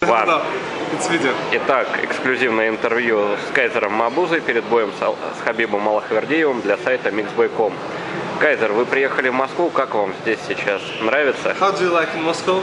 Вар. Итак, эксклюзивное интервью с Кайзером Мабузой перед боем с Хабибом Малахвердиевым для сайта Mixboy.com. Кайзер, вы приехали в Москву, как вам здесь сейчас? Нравится? How do you like in Moscow?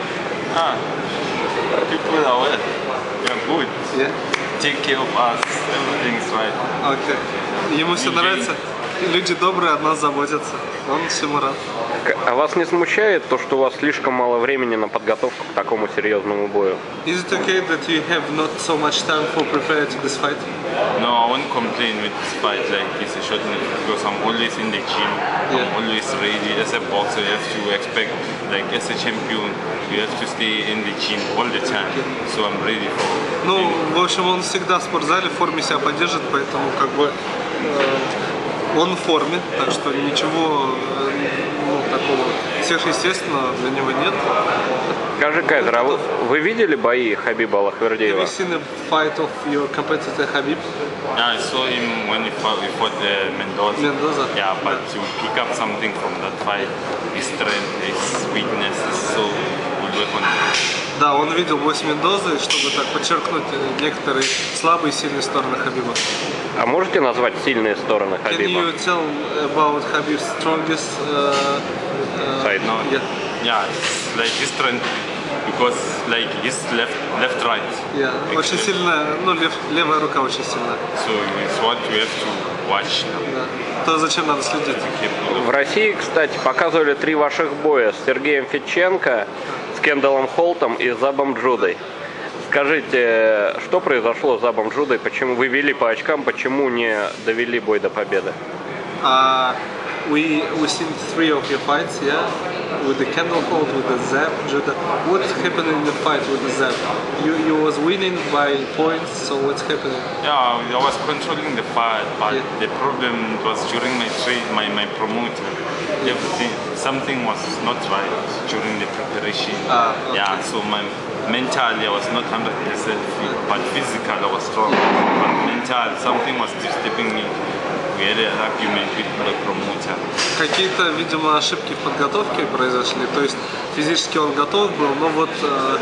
People are well. They're good. Yeah. Take care of us. Everything's right. Okay. Ему все нравится? Люди добрые, от нас заботятся. Он всему рад. А вас не смущает то, что у вас слишком мало времени на подготовку к такому серьезному бою? Is it okay that you have not so much time for preparing to this fight? No, I won't complain with this fight. Like it's a short notice because I'm always in the gym. Yeah. I'm always ready. As a boxer, you have to expect, like as a champion, you have to stay in the gym all the time. So I'm ready for. Ну, в общем, он всегда в спортзале, в форме себя поддержит, поэтому как бы он в форме, так что ничего такого сверхъестественного для него нет. Скажи, Кайзер, а вы видели бои Хабиба Have Малахвердиева? you seen a fight of your competitor Habib? Yeah, I saw him when he fought Mendoza. Mendoza. Yeah, but to pick up something from that fight, his strength, his weaknesses, so we'll work on it. Да, он видел бой с Мендозой, чтобы так подчеркнуть некоторые слабые и сильные стороны Хабиба. А можете назвать сильные стороны Can Хабиба? you tell about Habib's strongest Side. No, yeah. yeah, it's like his strength because like his left right. Yeah. Очень сильная, ну левая рука очень сильная. So it's what you have to watch. Да. То, зачем надо следить. В России, кстати, показывали 3 ваших боя с Сергеем Федченко, с Кендаллом Холтом и Забом Джудой. Скажите, что произошло с Забом Джудой? Почему вы вели по очкам, почему не довели бой до победы? We seen 3 of your fights, yeah, with the Kendall Holt, with the Zab, Judah. What happened in the fight with the Zab? You was winning by points, so what's happening? Yeah, I was controlling the fight, but Yeah. the problem was during my promoter. Everything, something was not right during the preparation. Okay. Yeah, so mentally I was not 100% fit, but physically I was strong. But mental, something was disturbing me. We had an argument with the promoter. Какие-то, видимо, ошибки в подготовке произошли, то есть физически он готов был, но вот,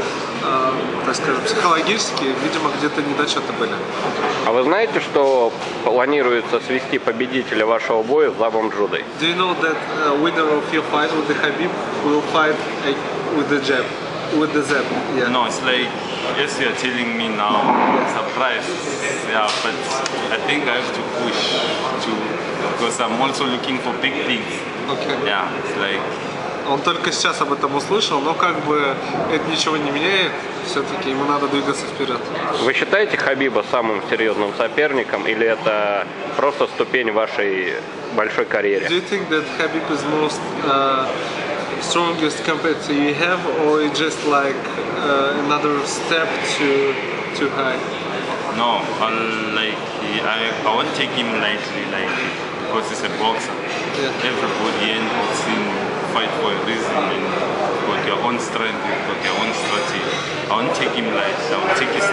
так скажем, психологически, видимо, где-то недочеты были. А вы знаете, что планируется свести победителя вашего боя с Забом Джудой? Do you know that winner of your fight with the Habib will fight with the jab, with the Zab? Yeah. No, it's like, yes, you're telling me now, surprise, yeah, but I think I have to push because I'm also looking for big things. Okay. Yeah, it's like. Он только сейчас об этом услышал, но как бы это ничего не меняет, все-таки ему надо двигаться вперед. Вы считаете Хабиба самым серьезным соперником или это просто ступень вашей большой карьере? Do you think that Habib is most strongest competitor you have, or it just like another step too high? No, I won't take him lightly, like because he's a boxer. Yeah. Everybody in boxing fight for a reason and you've got your own strength, you've got your own strategy. I won't take him lightly. I will take his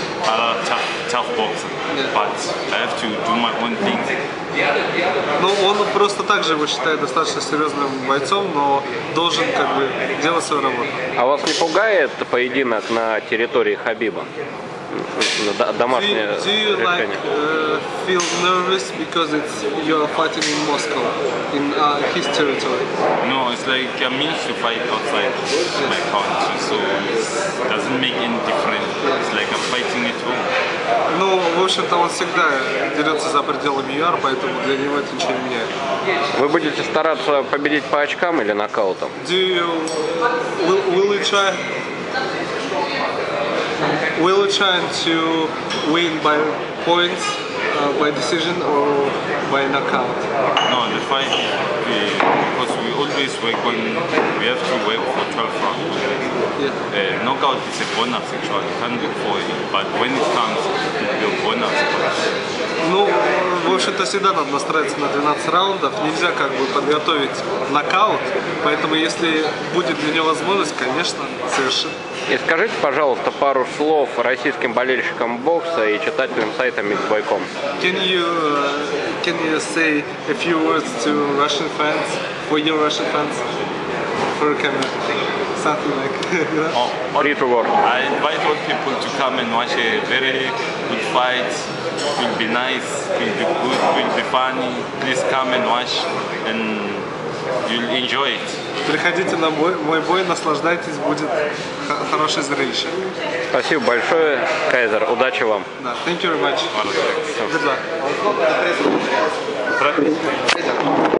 tough boxer, Yeah. but I have to do my own thing. Ну, он просто так же его считает достаточно серьезным бойцом, но должен как бы делать свою работу. А вас не пугает поединок на территории Хабиба? Домашнее Do you like решение. feel nervous because you're fighting in Moscow, in his territory? No, it's like I'm used to fight outside my country, so it doesn't make any difference. It's like I'm fighting at home. Ну, в общем-то, он всегда дерется за пределами ЮАР, поэтому для него это ничего не меняет. Вы будете стараться победить по очкам или нокаутом? Will you try to win by points, by decision, or by knockout? No, the fight, because we always work on, we have to work for 12 rounds. Yeah. Knockout is a bonus actually, you can't look for it, but when it comes, it will be a bonus. Ну, в общем-то, всегда надо настраиваться на 12 раундов. Нельзя как бы подготовить нокаут, поэтому если будет для него возможность, конечно, совершит. И скажите, пожалуйста, пару слов российским болельщикам бокса и читателям сайта Mixboy.com. Can you say a few words to Russian fans, for your Russian fans, for your camera? something like that. Oh, Free to work. I invite all people to come and watch a very good fight. It will be nice, it will be good, it will be funny. Please come and watch and you'll enjoy it. Приходите на мой бой, наслаждайтесь, будет хорошее зрелище. Спасибо большое, Кайзер. Удачи вам. Да, thank you very much. Good luck.